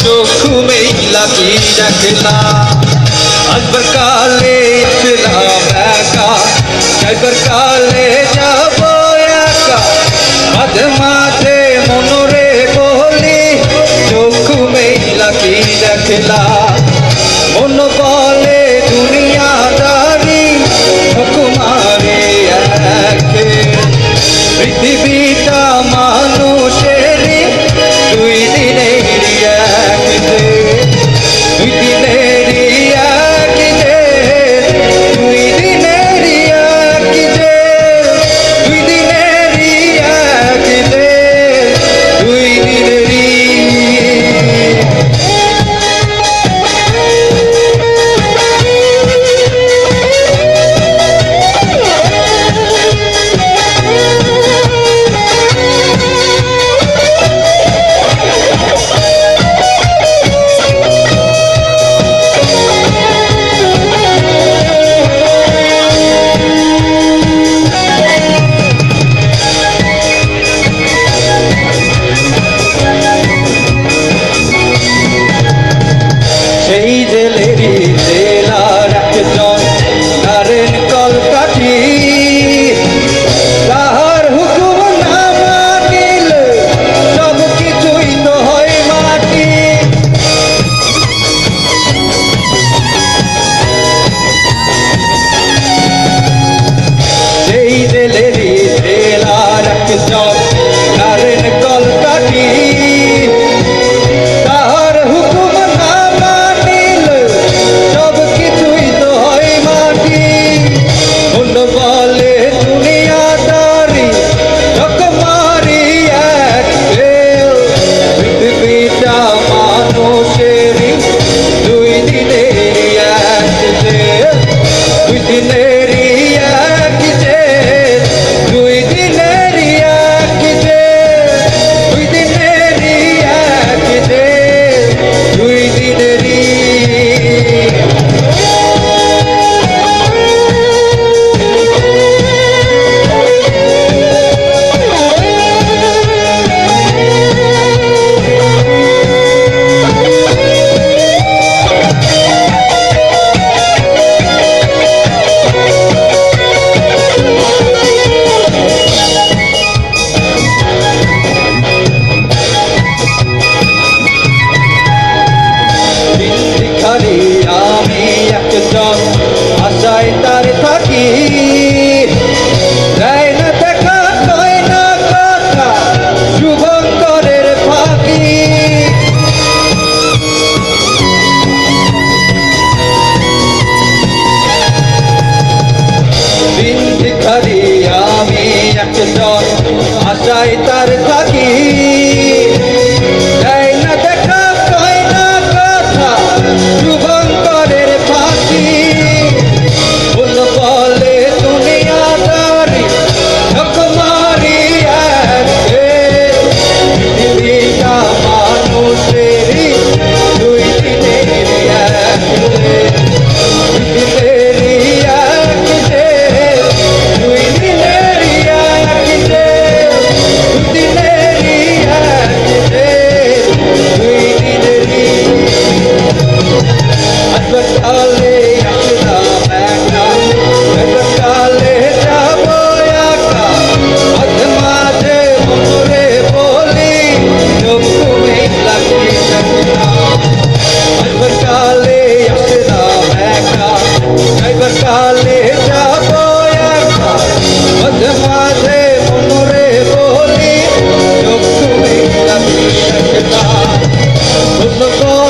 চক্ষু মেলা কি দেখলা আসবার কালে ছিলাম একা যাইবার কালে যাব একা মাঝে মাঝে মনরে বলি চক্ষু মেলা কি দেখলা মন বলে দুনিয়াদারি ঠকুমারে একে পৃথিবীটা মানুষেরই দুই দিনেরই এক দুই দিনেরই এক দুই দিনেরই এক দুই দিনেরই এক দুই দিনেরই সেই জেলেরই জেলার একজন কারেন কলকাঠি তাহার হুকুম না মানিলে সব কিছুই তো হয় মাটি সেই জেলেরই জেলার একজন কারেন কলকাঠি আমি একজন আশায় তার থাকি দেয় না দেখা কয় না কথা শুভঙ্করের ফাঁকি দিন ভিখারি আমি একজন আশায় তার থাকি দেয় না দেখা কয় না কথা শুভঙ্করের ফাঁকি বল বলে দুনিয়াদারি ঠকমারি পৃথিবীটা মানুষেরই দুই দিনেরই এক দুই দিনেরই এক দুই দিনেরই এক দুই দিনেরই এক দুই দিনেরই আসবার কালে আসলাম একা আসবার কালে যাব একা মাঝে মাঝে মনরে বলি চক্ষু মেলা কি দেখলা আসবার কালে আসলাম একা যাইবার কালে যাব একা মাঝে মাঝে মনরে বলি চক্ষু মেলা কি দেখলা